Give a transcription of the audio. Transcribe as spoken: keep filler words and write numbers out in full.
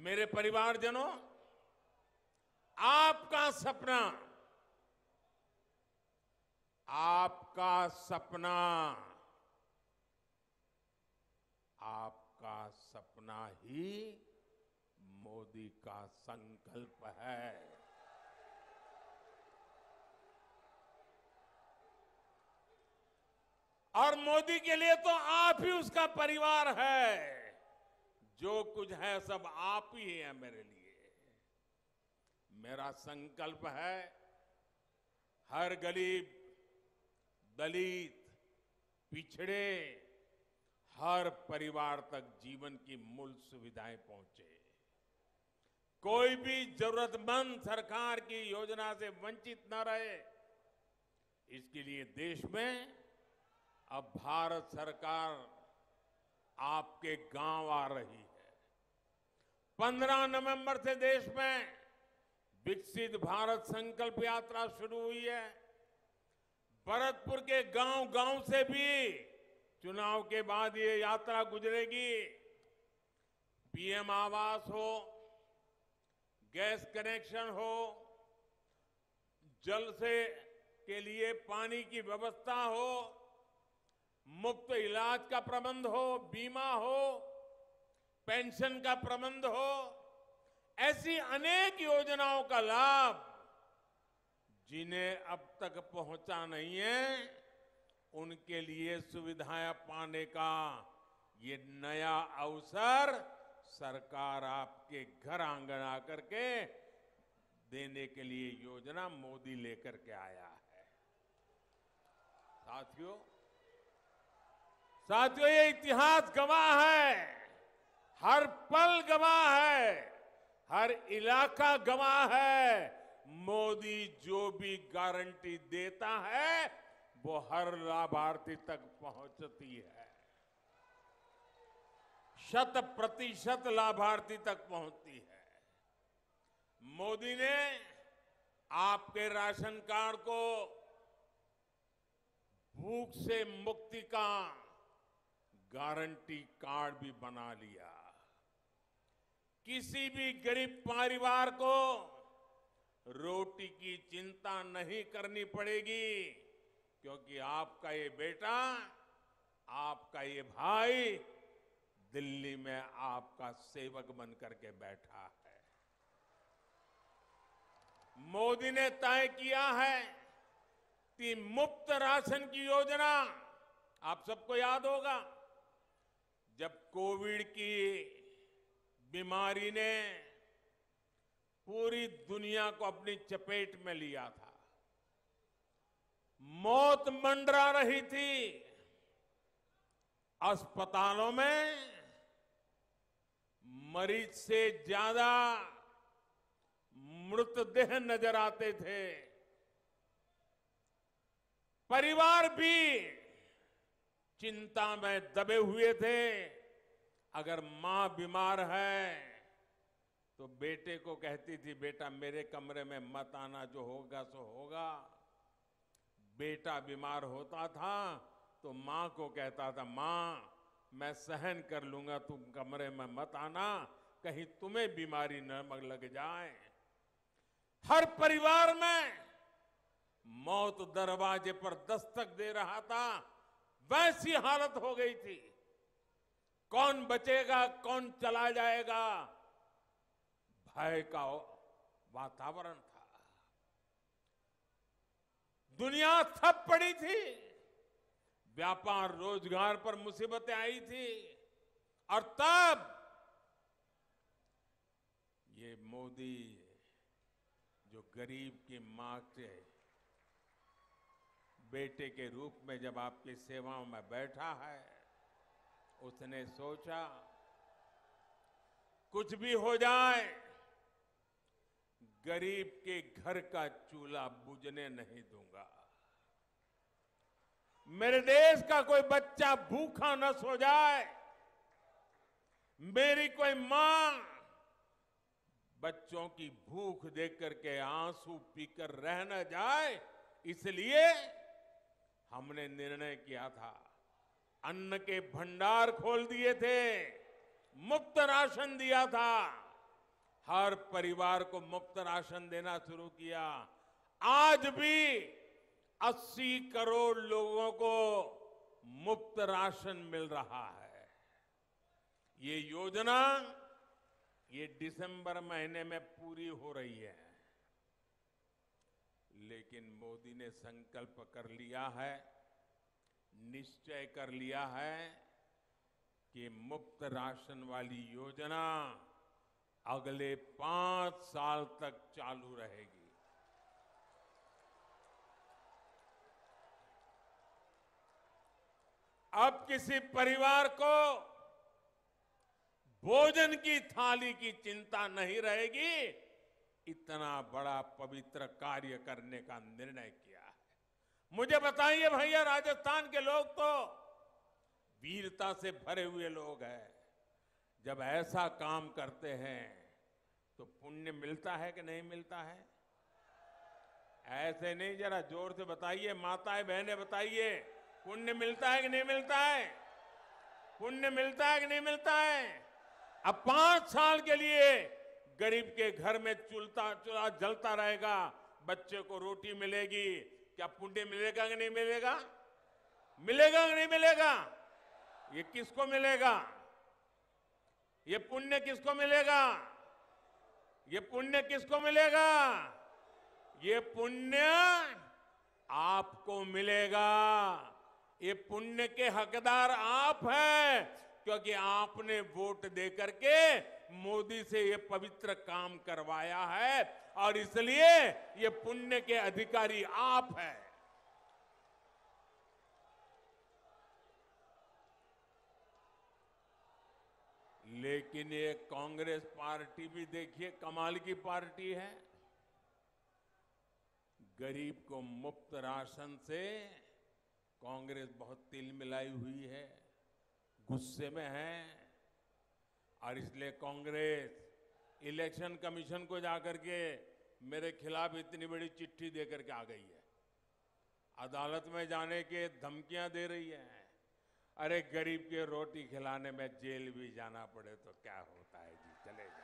मेरे परिवारजनों, आपका सपना आपका सपना आपका सपना ही मोदी का संकल्प है। और मोदी के लिए तो आप ही उसका परिवार है। जो कुछ है सब आप ही है मेरे लिए। मेरा संकल्प है हर गरीब, दलित, पिछड़े, हर परिवार तक जीवन की मूल सुविधाएं पहुंचे। कोई भी जरूरतमंद सरकार की योजना से वंचित न रहे। इसके लिए देश में अब भारत सरकार आपके गांव आ रही है। पंद्रह नवंबर से देश में विकसित भारत संकल्प यात्रा शुरू हुई है। भरतपुर के गांव-गांव से भी चुनाव के बाद ये यात्रा गुजरेगी। पीएम आवास हो, गैस कनेक्शन हो, जल से के लिए पानी की व्यवस्था हो, मुफ्त इलाज का प्रबंध हो, बीमा हो, पेंशन का प्रबंध हो, ऐसी अनेक योजनाओं का लाभ जिन्हें अब तक पहुंचा नहीं है, उनके लिए सुविधाएं पाने का ये नया अवसर सरकार आपके घर आंगन आकर के देने के लिए योजना मोदी लेकर के आया है। साथियों साथियों ये इतिहास गवाह है, हर पल गवाह है, हर इलाका गवाह है। मोदी जो भी गारंटी देता है वो हर लाभार्थी तक पहुंचती है, शत प्रतिशत लाभार्थी तक पहुंचती है। मोदी ने आपके राशन कार्ड को भूख से मुक्ति का गारंटी कार्ड भी बना लिया। किसी भी गरीब परिवार को रोटी की चिंता नहीं करनी पड़ेगी, क्योंकि आपका ये बेटा, आपका ये भाई दिल्ली में आपका सेवक बन करके बैठा है। मोदी ने तय किया है कि मुफ्त राशन की योजना, आप सबको याद होगा जब कोविड की बीमारी ने पूरी दुनिया को अपनी चपेट में लिया था, मौत मंडरा रही थी, अस्पतालों में मरीज से ज्यादा मृतदेह नजर आते थे। परिवार भी चिंता में दबे हुए थे। अगर मां बीमार है तो बेटे को कहती थी, बेटा मेरे कमरे में मत आना, जो होगा सो होगा। बेटा बीमार होता था तो मां को कहता था, मां मैं सहन कर लूंगा, तुम कमरे में मत आना, कहीं तुम्हें बीमारी न लग जाए। हर परिवार में मौत दरवाजे पर दस्तक दे रहा था, वैसी हालत हो गई थी। कौन बचेगा, कौन चला जाएगा, भय का वातावरण था। दुनिया थप पड़ी थी, व्यापार रोजगार पर मुसीबतें आई थी, और तब ये मोदी जो गरीब की मां के बेटे के रूप में जब आपकी सेवाओं में बैठा है, उसने सोचा कुछ भी हो जाए, गरीब के घर का चूल्हा बुझने नहीं दूंगा। मेरे देश का कोई बच्चा भूखा न सो जाए, मेरी कोई मां बच्चों की भूख देख करके आंसू पीकर रह न जाए, इसलिए हमने निर्णय किया था, अन्न के भंडार खोल दिए थे, मुफ्त राशन दिया था, हर परिवार को मुफ्त राशन देना शुरू किया। आज भी अस्सी करोड़ लोगों को मुफ्त राशन मिल रहा है। ये योजना ये दिसंबर महीने में पूरी हो रही है, लेकिन मोदी ने संकल्प कर लिया है, निश्चय कर लिया है कि मुफ्त राशन वाली योजना अगले पांच साल तक चालू रहेगी। अब किसी परिवार को भोजन की थाली की चिंता नहीं रहेगी। इतना बड़ा पवित्र कार्य करने का निर्णय किया है। मुझे बताइए भैया, राजस्थान के लोग तो वीरता से भरे हुए लोग हैं। जब ऐसा काम करते हैं तो पुण्य मिलता है कि नहीं मिलता है? ऐसे नहीं, जरा जोर से बताइए, माताएं बहनें बताइए, पुण्य मिलता है कि नहीं मिलता है? पुण्य मिलता है कि नहीं मिलता है? अब पांच साल के लिए गरीब के घर में चूल्हा चूल्हा जलता रहेगा, बच्चे को रोटी मिलेगी, क्या पुण्य मिलेगा कि नहीं मिलेगा? मिलेगा कि नहीं मिलेगा? ये किसको मिलेगा? ये पुण्य किसको मिलेगा? ये पुण्य किसको मिलेगा? ये पुण्य आपको मिलेगा। ये पुण्य के हकदार आप हैं, क्योंकि आपने वोट दे करके मोदी से ये पवित्र काम करवाया है, और इसलिए ये पुण्य के अधिकारी आप हैं। लेकिन ये कांग्रेस पार्टी भी देखिए कमाल की पार्टी है। गरीब को मुफ्त राशन से कांग्रेस बहुत तिल मिलाई हुई है, गुस्से में है, और इसलिए कांग्रेस इलेक्शन कमीशन को जाकर के मेरे खिलाफ इतनी बड़ी चिट्ठी देकर के आ गई है। अदालत में जाने के धमकियां दे रही है। अरे गरीब के रोटी खिलाने में जेल भी जाना पड़े तो क्या होता है जी, चले जाए।